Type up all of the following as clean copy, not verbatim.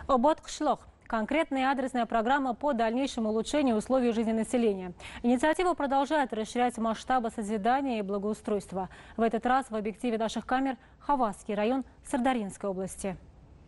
Обод-Кышлок – конкретная адресная программа по дальнейшему улучшению условий жизни населения. Инициатива продолжает расширять масштабы созидания и благоустройства. В этот раз в объективе наших камер Хавасский район Сырдарьинской области.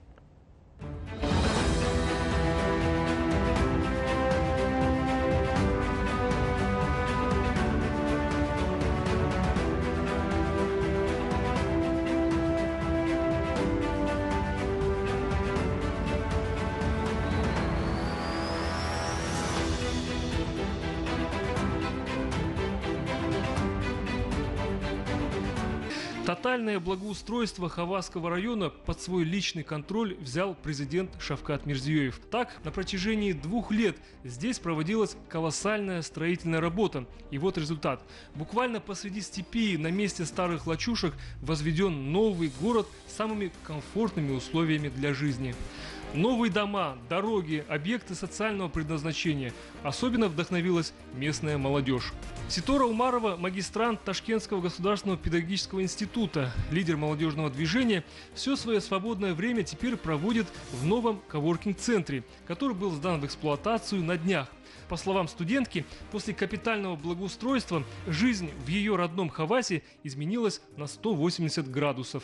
Тотальное благоустройство Хавасского района под свой личный контроль взял президент Шавкат Мирзиёев. Так, на протяжении 2 лет здесь проводилась колоссальная строительная работа. И вот результат. Буквально посреди степи, на месте старых лачушек, возведен новый город с самыми комфортными условиями для жизни. Новые дома, дороги, объекты социального предназначения. Особенно вдохновилась местная молодежь. Ситора Умарова – магистрант Ташкентского государственного педагогического института, лидер молодежного движения, все свое свободное время теперь проводит в новом коворкинг-центре, который был сдан в эксплуатацию на днях. По словам студентки, после капитального благоустройства жизнь в ее родном Хавасе изменилась на 180 градусов.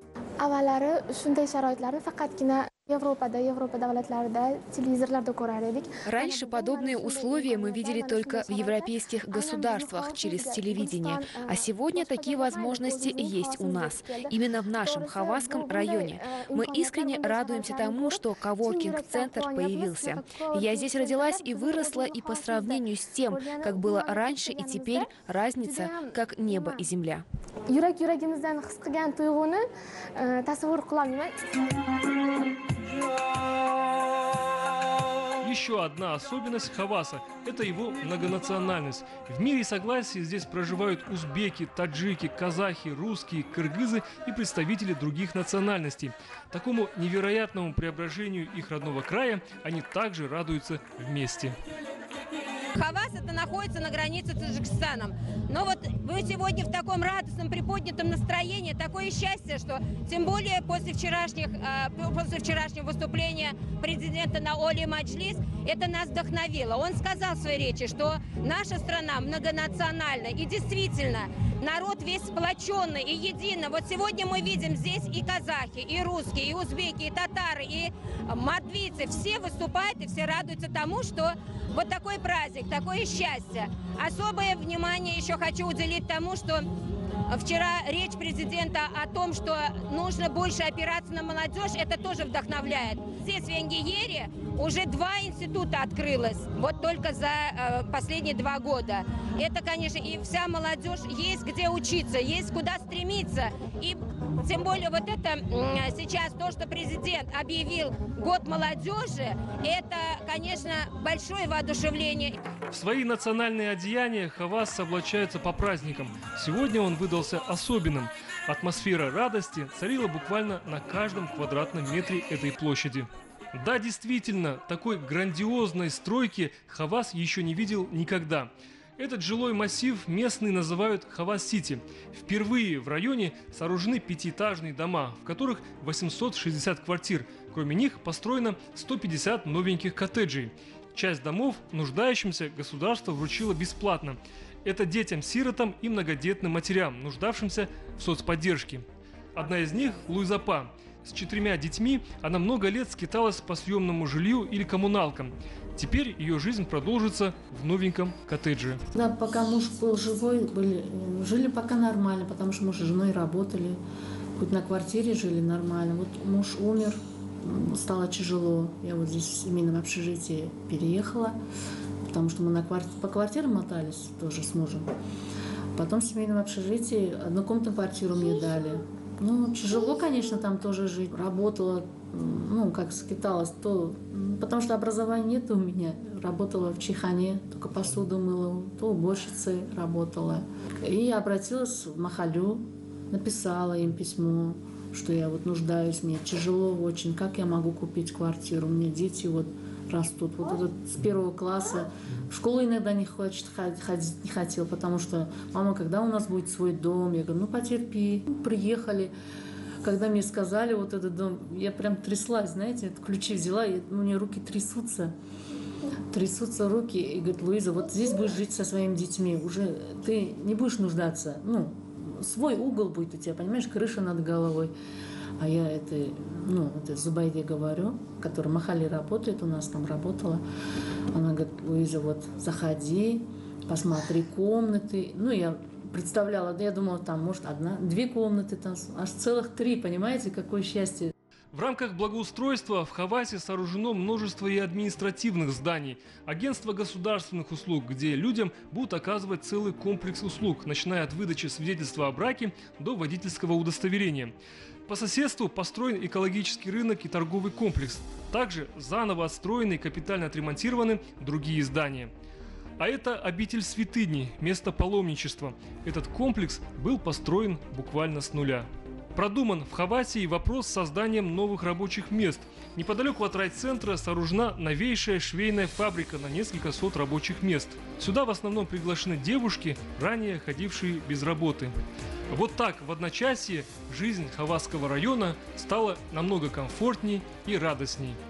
Раньше подобные условия мы видели только в европейских государствах через телевидение. А сегодня такие возможности есть у нас. Именно в нашем Хавасском районе. Мы искренне радуемся тому, что коворкинг-центр появился. Я здесь родилась и выросла, и по сравнению с тем, как было раньше и теперь, разница как небо и земля. Еще одна особенность Хаваса – это его многонациональность. В мире согласия здесь проживают узбеки, таджики, казахи, русские, кыргызы и представители других национальностей. Такому невероятному преображению их родного края они также радуются вместе. Хавас это находится на границе с Таджикистаном. Но вот вы сегодня в таком радостном, приподнятом настроении, такое счастье, что тем более после вчерашнего выступления президента на Оли Маджлис, это нас вдохновило. Он сказал в своей речи, что наша страна многонациональна и действительно народ весь сплоченный и единый. Вот сегодня мы видим здесь и казахи, и русские, и узбеки, и татары, и мордвийцы. Все выступают и все радуются тому, что вот такой праздник, такое счастье. Особое внимание еще хочу уделить тому, что вчера речь президента о том, что нужно больше опираться на молодежь, это тоже вдохновляет. Здесь в Янгиере уже 2 института открылось, вот только за последние 2 года. Это, конечно, и вся молодежь есть где учиться, есть куда стремиться. И тем более вот это сейчас то, что президент объявил год молодежи, это, конечно, большое воодушевление. В свои национальные одеяния Хавас облачается по праздникам. Сегодня он выдался особенным. Атмосфера радости царила буквально на каждом квадратном метре этой площади. Да, действительно, такой грандиозной стройки Хавас еще не видел никогда. Этот жилой массив местные называют Хавас-Сити. Впервые в районе сооружены 5-этажные дома, в которых 860 квартир. Кроме них построено 150 новеньких коттеджей. Часть домов нуждающимся государство вручило бесплатно. Это детям-сиротам и многодетным матерям, нуждавшимся в соцподдержке. Одна из них – Луизапа. С 4 детьми она много лет скиталась по съемному жилью или коммуналкам. Теперь ее жизнь продолжится в новеньком коттедже. Да, пока муж был живой, жили пока нормально, потому что муж и женой работали. Хоть на квартире жили нормально. Вот муж умер, стало тяжело. Я вот здесь в семейном общежитии переехала, потому что мы по квартирам мотались тоже с мужем. Потом в семейном общежитии однокомнатную квартиру мне дали. Ну, тяжело, конечно, там тоже жить. Работала, как скиталась, потому что образования нет у меня. Работала в чайхане, только посуду мыла, то уборщицей работала. И обратилась в Махалю, написала им письмо, что я вот нуждаюсь, мне тяжело очень, как я могу купить квартиру, у меня дети вот растут. Вот этот с 1 класса в школу иногда не хочет ходить, не хотел, потому что мама, когда у нас будет свой дом? Я говорю, ну потерпи. Приехали, Когда мне сказали вот этот дом, я прям тряслась, знаете, ключи взяла, и у меня руки трясутся руки, и говорит: Луиза, вот здесь будешь жить со своими детьми, уже ты не будешь нуждаться, ну, свой угол будет у тебя, понимаешь, крыша над головой. А я это Зубайде говорю, которая в Махале работает, у нас там работала. Она говорит: Луиза, вот заходи, посмотри комнаты. Ну, я представляла, я думала, там, может, 1-2 комнаты, там аж целых 3, понимаете, какое счастье. В рамках благоустройства в Хавасе сооружено множество и административных зданий, агентства государственных услуг, где людям будут оказывать целый комплекс услуг, начиная от выдачи свидетельства о браке до водительского удостоверения. По соседству построен экологический рынок и торговый комплекс. Также заново отстроены и капитально отремонтированы другие здания. А это обитель святыни, место паломничества. Этот комплекс был построен буквально с нуля. Продуман в Хавасе и вопрос с созданием новых рабочих мест. Неподалеку от райцентра сооружена новейшая швейная фабрика на несколько сот рабочих мест. Сюда в основном приглашены девушки, ранее ходившие без работы. Вот так в одночасье жизнь Хавасского района стала намного комфортней и радостней.